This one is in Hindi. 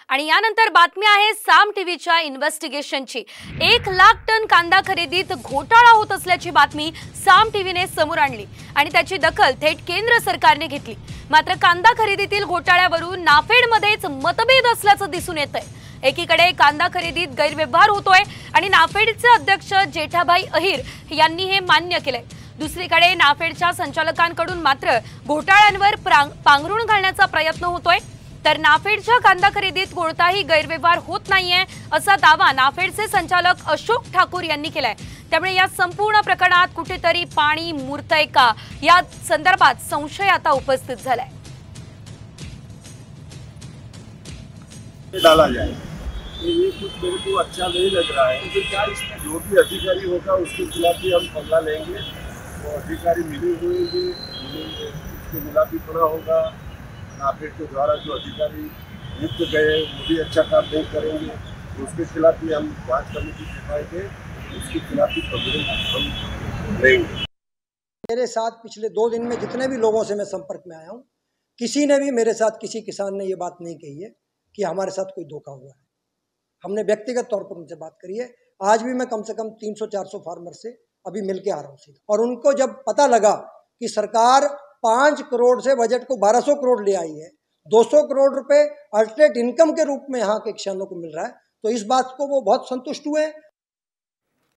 आणि यानंतर बातमी आहे साम टीव्हीच्या इन्व्हेस्टिगेशनची। 1,00,000 टन कांदा खरेदीत घोटाळा होत असल्याची बातमी साम टीव्हीने समोर आणली आणि त्याची दखल थेट केंद्र सरकारने घेतली। मात्र कांदा खरेदीतील घोटाळ्यावरून नाफेडमध्येच मतभेद असल्याचं दिसून येतंय। एकीकडे कांदा खरेदीत गैरव्यवहार होतोय आणि नाफेडचे अध्यक्ष जेठाभाई अहिर यांनी हे मान्य केलंय। दुसरीकडे नाफेडच्या संचालकांकडून मात्र घोटाळ्यांवर पांघरुण घालण्याचा प्रयत्न होतोय। तर नाफेडच्या कांदा खरेदीत कोणताही गैरव्यवहार होत नाहीये असा दावा नाफेडचे संचालक अशोक ठाकूर यांनी केलाय। त्यामुळे या संपूर्ण प्रकरणात कुठेतरी पाणी मुरतंय का या संदर्भात संशय आता उपस्थित झालाय। डाला जाए ये कुछ मेरे को अच्छा नहीं लग रहा है। तो क्या इसमें जो भी अधिकारी होगा उसके खिलाफ भी हम पगला लेंगे। वो अधिकारी मिले हुए उसके खिलाफ भी पड़ा होगा। नाफेड के द्वारा जो अधिकारी नियुक्त गए वो भी अच्छा काम नहीं करेंगे, उसके खिलाफ भी हम जांच कमेटी बिठाएंगे, उसके खिलाफ भी पगला हम लेंगे। मेरे साथ पिछले 2 दिन में जितने भी लोगों से मैं संपर्क में आया हूँ, किसी ने भी मेरे साथ किसी किसान ने ये बात नहीं कही है कि हमारे साथ कोई धोखा हुआ है। हमने व्यक्तिगत तौर पर उनसे बात करी है। आज भी मैं कम से कम 300-400 फार्मर से अभी मिल के आ रहा हूँ और उनको जब पता लगा कि सरकार 5 करोड़ से बजट को 1200 करोड़ ले आई है, 200 करोड़ रुपए अल्टरनेट इनकम के रूप में यहाँ के किसानों को मिल रहा है, तो इस बात को वो बहुत संतुष्ट हुए हैं।